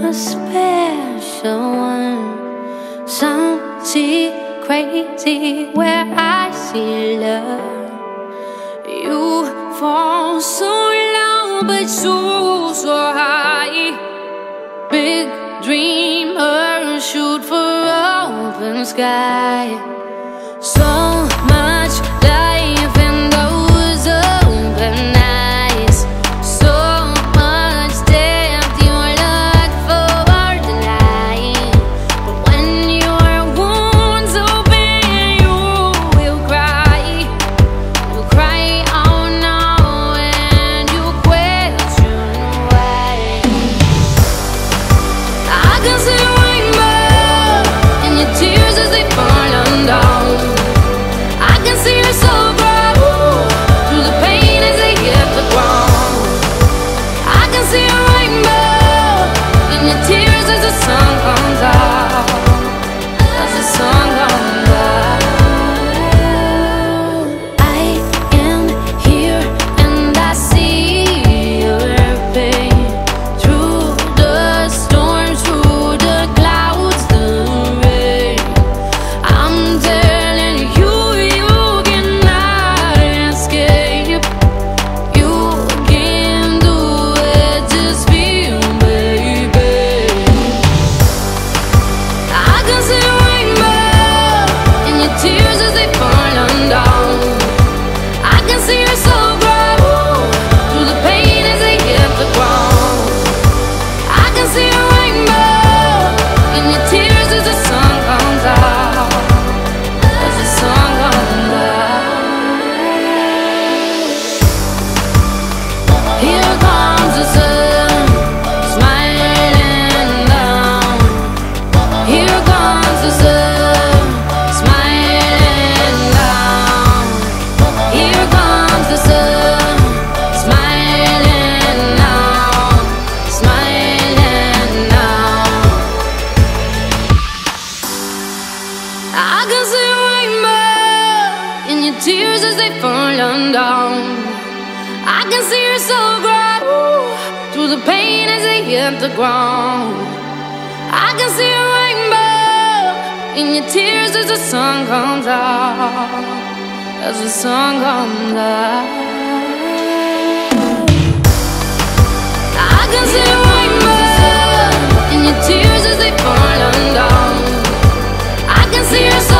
a special one. Something crazy where I see love. You fall so low but so high. Big dreamer, shoot for open sky. So much life in those open eyes. So much depth, you look for the light. But when your wounds open, you will cry. You'll cry out now and you question why. I can see a rainbow in your tears as they fall down. I can see your soul grow through the pain as they hit the ground. I can see a rainbow in your tears as the sun comes out. As the sun comes out. I am here and I see your pain. Through the storms, through the clouds, the rain. I'm telling you, you cannot escape. You can do it, just feel, baby. I can see a rainbow in your tears as they fall down. I can see your soul grow through the pain as they hit the ground. I can see a rainbow in your tears as the sun comes out. As the sun comes out. Here comes the sun, smiling down. Here comes the sun, smiling down. Here comes the sun, smiling now, smiling now. I can see a rainbow in your tears as they fall down. I can see your soul grow through the pain as they hit the ground. I can see a rainbow in your tears as the sun comes out. As the sun comes out. I can see a rainbow in your tears as they fall down. I can see your soul